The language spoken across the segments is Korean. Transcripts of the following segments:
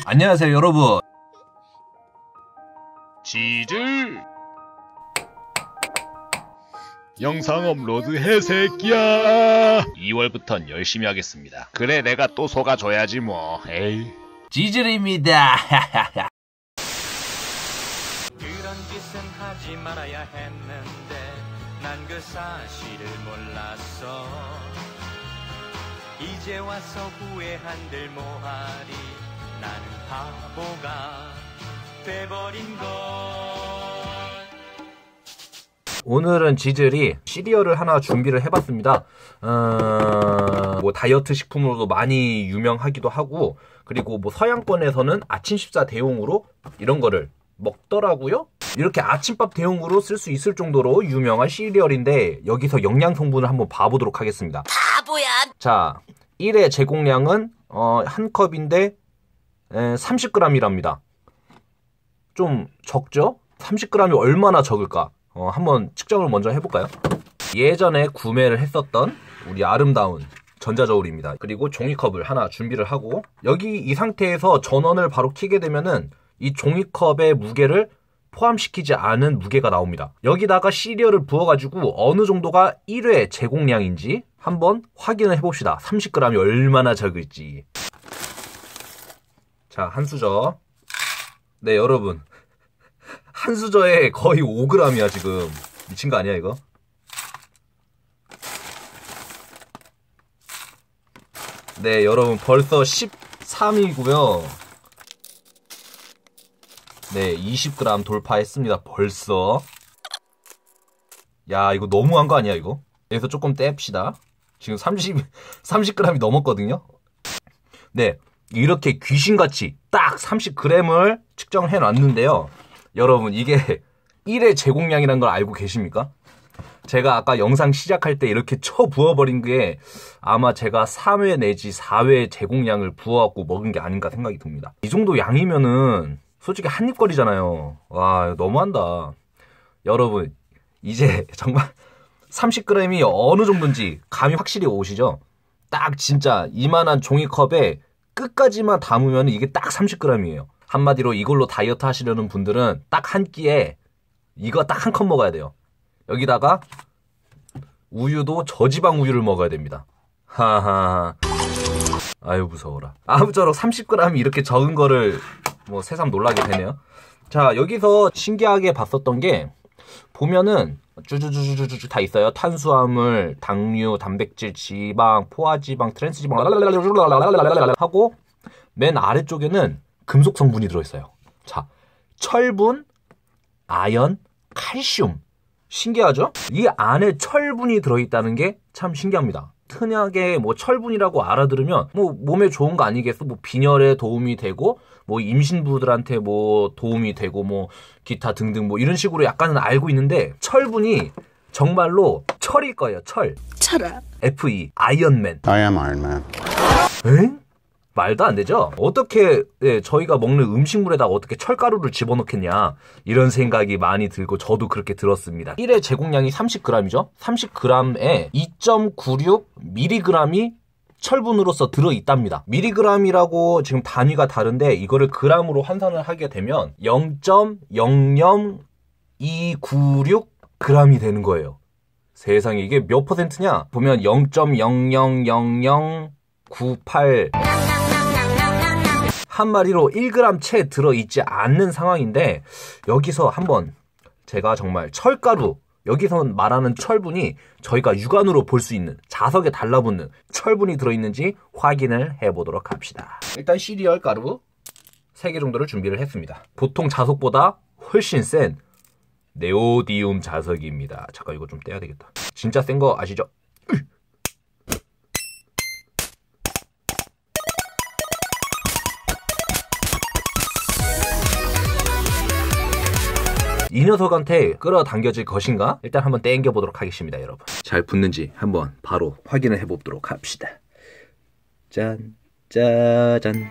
안녕하세요 여러분. 지질 영상 업로드 해 새끼야. 2월부턴 열심히 하겠습니다. 그래 내가 또 속아줘야지 뭐. 에이. 지질입니다. 그런 짓은 하지 말아야 했는데 난 그 사실을 몰랐어. 이제 와서 후회한들 뭐하리. 나는 바보가 돼버린 걸. 오늘은 지질이 시리얼을 하나 준비를 해봤습니다. 뭐 다이어트 식품으로도 많이 유명하기도 하고, 그리고 뭐 서양권에서는 아침 식사 대용으로 이런 거를 먹더라고요. 이렇게 아침밥 대용으로 쓸 수 있을 정도로 유명한 시리얼인데, 여기서 영양 성분을 한번 봐보도록 하겠습니다. 바보야. 자, 1회 제공량은 한 컵인데 30g이랍니다. 좀 적죠? 30g이 얼마나 적을까? 한번 측정을 먼저 해볼까요? 예전에 구매를 했었던 우리 아름다운 전자저울입니다. 그리고 종이컵을 하나 준비를 하고, 여기 이 상태에서 전원을 바로 켜게 되면은 이 종이컵의 무게를 포함시키지 않은 무게가 나옵니다. 여기다가 시리얼을 부어가지고 어느 정도가 1회 제공량인지 한번 확인을 해봅시다. 30g이 얼마나 적을지. 자, 한 수저. 네, 여러분. 한 수저에 거의 5g이야, 지금. 미친 거 아니야, 이거? 네, 여러분. 벌써 13이고요. 네, 20g 돌파했습니다. 벌써. 야, 이거 너무한 거 아니야, 이거? 여기서 조금 뗍시다. 지금 30g이 넘었거든요. 네, 이렇게 귀신같이 딱 30g을 측정을 해놨는데요. 여러분, 이게 1회 제공량이라는 걸 알고 계십니까? 제가 아까 영상 시작할 때 이렇게 쳐 부어버린 게 아마 제가 3회 내지 4회 제공량을 부어갖고 먹은 게 아닌가 생각이 듭니다. 이 정도 양이면은 솔직히 한입거리잖아요. 와, 너무한다. 여러분, 이제 정말 30g이 어느 정도인지 감이 확실히 오시죠? 딱 진짜 이만한 종이컵에 끝까지만 담으면 이게 딱 30g이에요. 한마디로 이걸로 다이어트 하시려는 분들은 딱 한 끼에 이거 딱 한 컵 먹어야 돼요. 여기다가 우유도 저지방 우유를 먹어야 됩니다. 하하. 아유, 무서워라. 아무쪼록 30g이 이렇게 적은 거를 뭐 새삼 놀라게 되네요. 자, 여기서 신기하게 봤었던 게 보면은 쭈쭈쭈쭈쭈 다 있어요. 탄수화물, 당류, 단백질, 지방, 포화지방, 트랜스지방 하고 맨 아래쪽에는 금속 성분이 들어있어요. 자, 철분, 아연, 칼슘. 신기하죠? 이 안에 철분이 들어있다는 게 참 신기합니다. 흔하게 뭐 철분이라고 알아들으면 뭐 몸에 좋은 거 아니겠어? 뭐 빈혈에 도움이 되고 뭐 임신부들한테 뭐 도움이 되고 뭐 기타 등등 뭐 이런 식으로 약간은 알고 있는데, 철분이 정말로 철일 거예요. 철. 철아. FE. 아이언맨. I am Iron Man. 엥? 말도 안 되죠? 어떻게 저희가 먹는 음식물에다가 어떻게 철가루를 집어넣겠냐, 이런 생각이 많이 들고 저도 그렇게 들었습니다. 1회 제공량이 30g이죠? 30g에 2.96mg이 철분으로서 들어있답니다. 미리그램이라고 지금 단위가 다른데 이거를 그램으로 환산을 하게 되면 0.00296g이 되는 거예요. 세상에, 이게 몇 퍼센트냐? 보면 0.000098, 한마디로 1g 채 들어있지 않는 상황인데, 여기서 한번 제가 정말 철가루, 여기서 말하는 철분이 저희가 육안으로 볼 수 있는, 자석에 달라붙는 철분이 들어있는지 확인을 해보도록 합시다. 일단 시리얼 가루 3개 정도를 준비를 했습니다. 보통 자석보다 훨씬 센 네오디움 자석입니다. 잠깐 이거 좀 떼야 되겠다. 진짜 센 거 아시죠? 이 녀석한테 끌어당겨질 것인가? 일단 한번 땡겨보도록 하겠습니다, 여러분. 잘 붙는지 한번 바로 확인을 해보도록 합시다. 짠, 짜잔.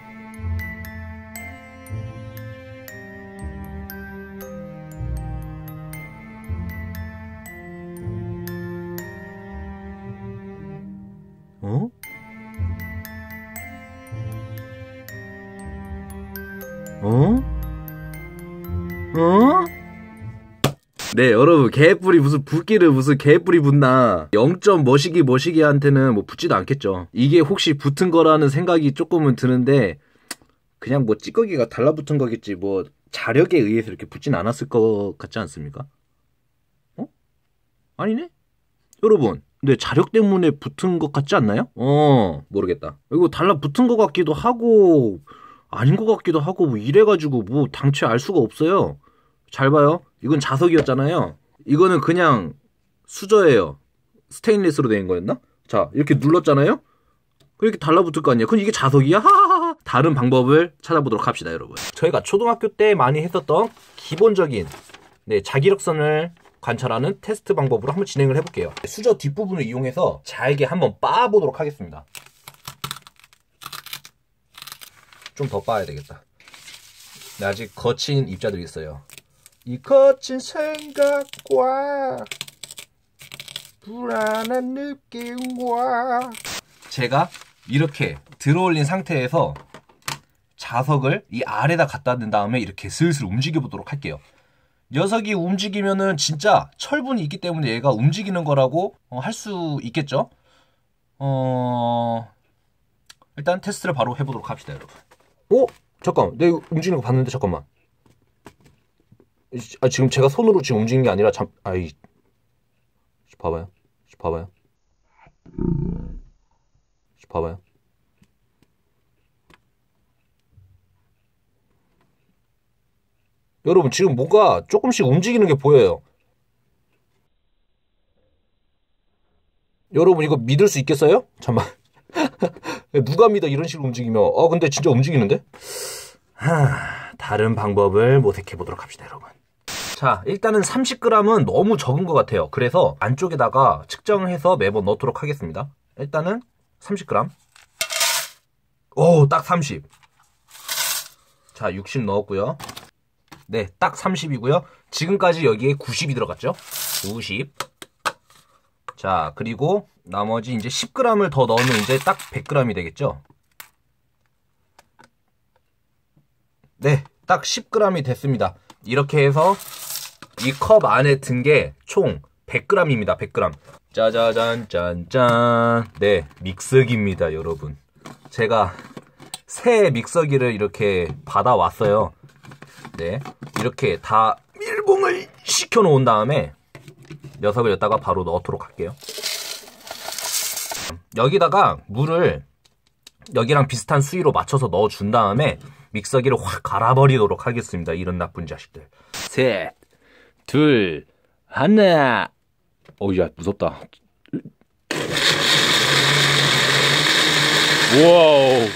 어? 어? 어? 네, 여러분, 개뿔이 무슨 붓기를 무슨 개뿔이 붙나. 0점 머시기한테는 뭐 붙지도 않겠죠. 이게 혹시 붙은 거라는 생각이 조금은 드는데, 그냥 뭐 찌꺼기가 달라붙은 거겠지. 뭐 자력에 의해서 이렇게 붙진 않았을 것 같지 않습니까? 어? 아니네? 여러분, 근데 자력 때문에 붙은 것 같지 않나요? 모르겠다. 이거 달라붙은 것 같기도 하고 아닌 것 같기도 하고 뭐 이래가지고 뭐 당최 알 수가 없어요. 잘 봐요. 이건 자석이었잖아요. 이거는 그냥 수저예요. 스테인리스로 된 거였나? 자, 이렇게 눌렀잖아요. 그렇게 달라붙을 거 아니에요. 그럼 이게 자석이야? 하하하. 다른 방법을 찾아보도록 합시다, 여러분. 저희가 초등학교 때 많이 했었던 기본적인 자기력선을 관찰하는 테스트 방법으로 한번 진행을 해볼게요. 수저 뒷부분을 이용해서 잘게 한번 빻아보도록 하겠습니다. 좀 더 빻아야 되겠다. 아직 거친 입자들이 있어요. 이 거친 생각과 불안한 느낌과 제가 이렇게 들어올린 상태에서 자석을 이 아래다 갖다 댄 다음에 이렇게 슬슬 움직여 보도록 할게요. 녀석이 움직이면은 진짜 철분이 있기 때문에 얘가 움직이는 거라고 할 수 있겠죠? 일단 테스트를 바로 해보도록 합시다, 여러분. 잠깐, 내가 움직이는 거 봤는데 잠깐만. 지금 제가 손으로 지금 움직이는 게 아니라 봐봐요. 여러분, 지금 뭔가 조금씩 움직이는 게 보여요. 여러분, 이거 믿을 수 있겠어요? 잠깐만. 누가 믿어, 이런 식으로 움직이면. 근데 진짜 움직이는데? 다른 방법을 모색해 보도록 합시다, 여러분. 자, 일단은 30g은 너무 적은 것 같아요. 그래서 안쪽에다가 측정해서 매번 넣도록 하겠습니다. 일단은 30g. 딱 30. 자, 60 넣었고요. 네, 딱 30이고요. 지금까지 여기에 90이 들어갔죠? 90. 자, 그리고 나머지 이제 10g을 더 넣으면 이제 딱 100g이 되겠죠? 네, 딱 10g이 됐습니다. 이렇게 해서 이 컵 안에 든 게 총 100g입니다. 100g. 짜자잔, 짠짠. 네, 믹서기입니다, 여러분. 제가 새 믹서기를 이렇게 받아왔어요. 네, 이렇게 다 밀봉을 시켜놓은 다음에 녀석을 여기다가 바로 넣도록 할게요. 여기다가 물을 여기랑 비슷한 수위로 맞춰서 넣어준 다음에 믹서기를 확 갈아버리도록 하겠습니다. 이런 나쁜 자식들. 셋, 둘, 하나. 야, 무섭다. 와우.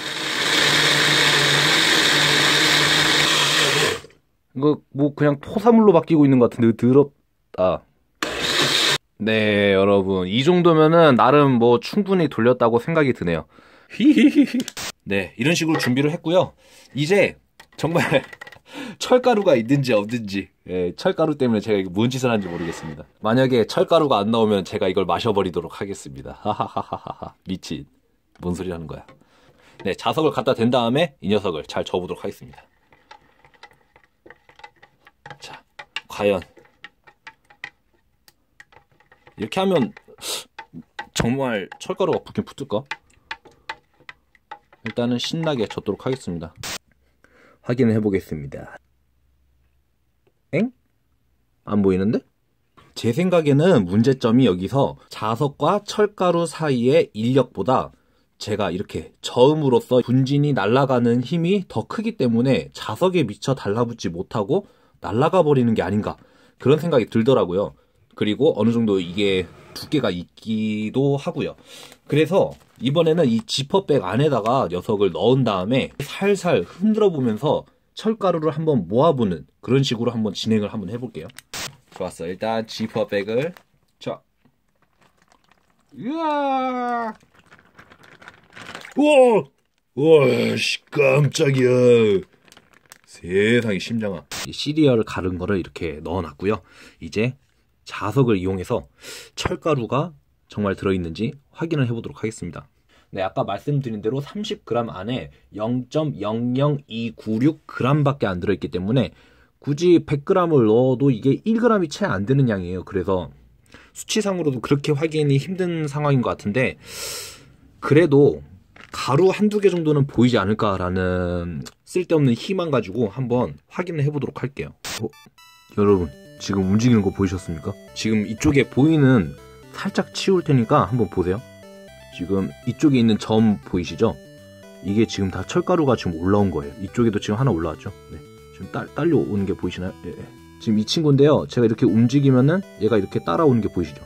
이거 뭐 그냥 토사물로 바뀌고 있는 것 같은데 더럽다. 네, 여러분, 이 정도면은 나름 뭐 충분히 돌렸다고 생각이 드네요. 네, 이런 식으로 준비를 했고요. 이제 정말 철가루가 있는지 없는지, 철가루 때문에 제가 이거 뭔 짓을 하는지 모르겠습니다. 만약에 철가루가 안 나오면 제가 이걸 마셔버리도록 하겠습니다. 하하하하하. 미친, 뭔 소리 하는 거야. 네, 자석을 갖다 댄 다음에 이 녀석을 잘 저어보도록 하겠습니다. 자, 과연 이렇게 하면 정말 철가루가 붙긴 붙을까? 일단은 신나게 젓도록 하겠습니다. 확인을 해보겠습니다. 엥? 안 보이는데? 제 생각에는 문제점이 여기서 자석과 철가루 사이의 인력보다 제가 이렇게 저음으로써 분진이 날아가는 힘이 더 크기 때문에 자석에 미처 달라붙지 못하고 날아가 버리는 게 아닌가, 그런 생각이 들더라고요. 그리고 어느 정도 이게 두께가 있기도 하고요. 그래서 이번에는 이 지퍼백 안에다가 녀석을 넣은 다음에 살살 흔들어 보면서 철가루를 한번 모아보는 그런 식으로 한번 진행을 한번 해볼게요. 좋았어. 일단 지퍼백을, 자, 으아, 우와, 씨, 깜짝이야. 세상에, 심장아. 이 시리얼을 가른 거를 이렇게 넣어놨고요. 이제 자석을 이용해서 철가루가 정말 들어있는지 확인을 해보도록 하겠습니다. 네, 아까 말씀드린 대로 30g 안에 0.00296g밖에 안 들어있기 때문에 굳이 100g을 넣어도 이게 1g이 채 안 되는 양이에요. 그래서 수치상으로도 그렇게 확인이 힘든 상황인 것 같은데, 그래도 가루 한두 개 정도는 보이지 않을까라는 쓸데없는 희망 가지고 한번 확인을 해보도록 할게요. 여러분, 지금 움직이는 거 보이셨습니까? 지금 이쪽에 보이는 살짝 치울 테니까 한번 보세요. 지금 이쪽에 있는 점 보이시죠? 이게 지금 다 철가루가 지금 올라온 거예요. 이쪽에도 지금 하나 올라왔죠? 네. 지금 딸려오는 게 보이시나요? 예. 지금 이 친구인데요. 제가 이렇게 움직이면은 얘가 이렇게 따라오는 게 보이시죠?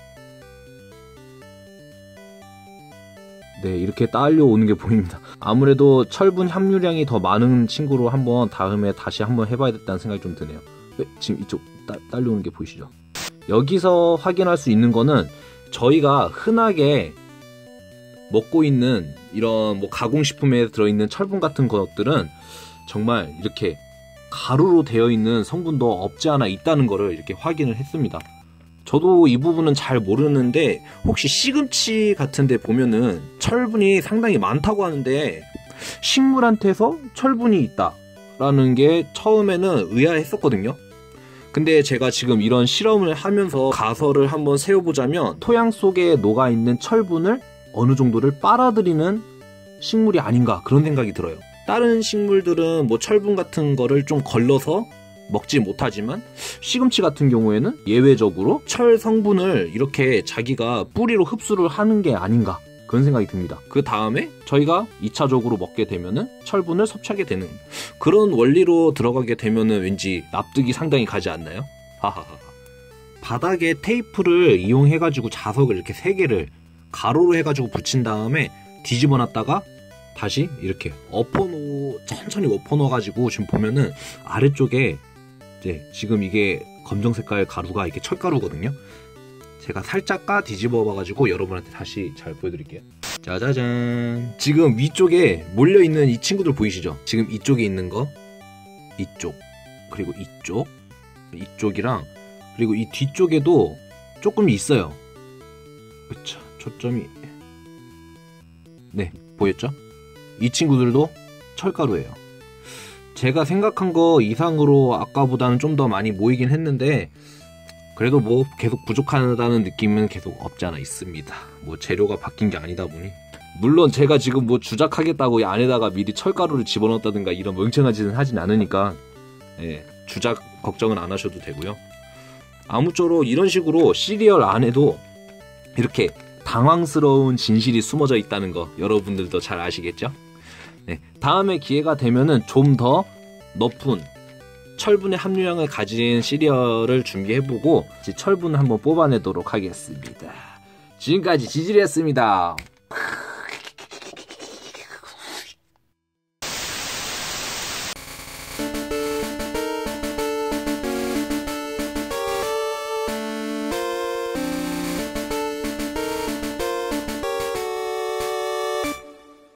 네, 이렇게 딸려오는 게 보입니다. 아무래도 철분 함유량이 더 많은 친구로 한번 다음에 다시 한번 해봐야겠다는 생각이 좀 드네요. 지금 이쪽 딸려오는 게 보이시죠? 여기서 확인할 수 있는 거는 저희가 흔하게 먹고 있는 이런 뭐 가공식품에 들어있는 철분 같은 것들은 정말 이렇게 가루로 되어 있는 성분도 없지 않아 있다는 거를 이렇게 확인을 했습니다. 저도 이 부분은 잘 모르는데 혹시 시금치 같은 데 보면은 철분이 상당히 많다고 하는데 식물한테서 철분이 있다라는 게 처음에는 의아했었거든요. 근데 제가 지금 이런 실험을 하면서 가설을 한번 세워보자면 토양 속에 녹아있는 철분을 어느 정도를 빨아들이는 식물이 아닌가 그런 생각이 들어요. 다른 식물들은 뭐 철분 같은 거를 좀 걸러서 먹지 못하지만 시금치 같은 경우에는 예외적으로 철 성분을 이렇게 자기가 뿌리로 흡수를 하는 게 아닌가 그런 생각이 듭니다. 그 다음에 저희가 2차적으로 먹게 되면은 철분을 섭취하게 되는 그런 원리로 들어가게 되면은 왠지 납득이 상당히 가지 않나요? 하하하. 바닥에 테이프를 이용해가지고 자석을 이렇게 3개를 가로로 해가지고 붙인 다음에 뒤집어 놨다가 다시 이렇게 천천히 엎어놓아가지고 지금 보면은 아래쪽에 이제 지금 이게 검정 색깔 가루가 이렇게 철가루거든요. 제가 살짝 뒤집어 봐가지고 여러분한테 다시 잘 보여드릴게요. 짜자잔. 지금 위쪽에 몰려있는 이 친구들 보이시죠? 지금 이쪽에 있는 거, 이쪽, 그리고 이쪽이랑 그리고 이 뒤쪽에도 조금 있어요. 그쵸, 초점이 네, 보였죠? 이 친구들도 철가루예요. 제가 생각한 거 이상으로 아까보다는 좀 더 많이 모이긴 했는데 그래도 뭐 계속 부족하다는 느낌은 계속 없지 않아 있습니다. 뭐 재료가 바뀐 게 아니다 보니. 물론 제가 지금 뭐 주작하겠다고 이 안에다가 미리 철가루를 집어넣었다든가 이런 멍청한 짓은 하진 않으니까 주작 걱정은 안 하셔도 되고요. 아무쪼록 이런 식으로 시리얼 안에도 이렇게 당황스러운 진실이 숨어져 있다는 거 여러분들도 잘 아시겠죠? 네, 다음에 기회가 되면은 좀 더 높은 철분의 함유량을 가진 시리얼을 준비해보고 철분을 한번 뽑아내도록 하겠습니다. 지금까지 지질이었습니다.